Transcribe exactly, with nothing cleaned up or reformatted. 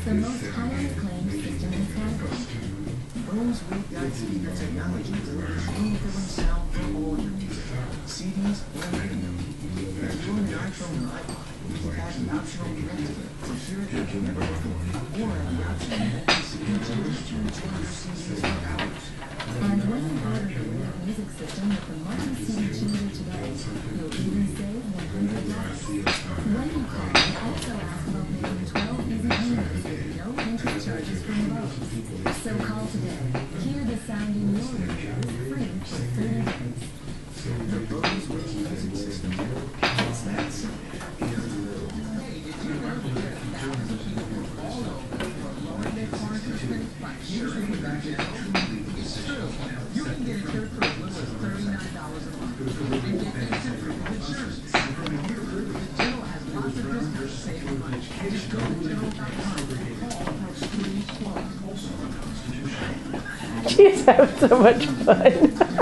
the most highly acclaimed system in its category. Bose with that speaker technology delivers room-filling sound for all your music, C Ds and radio. If you own an iPhone or iPod, you can add the optional connector to hear it like never before, or add the option to let the C D to return to your C Ds for hours. And when you order the Blesse music system with the multi-C D changer today, you'll even save one hundred dollars. When you call, you also ask about making twelve easy payments with no interest charges from Blesse. So call today. Hear the sound in your ears, free for thirty days. The Bose with music system. It's that simple. Hey, did you know that thousands of people all over are lowering their car insurance by sharing with that channel? It's true. You can get insured for as little as thirty-nine dollars a month. And get instant proof of insurance. The General has lots of discounts to save you money. Just go to general dot com and call for a screen quote. She's having so much fun.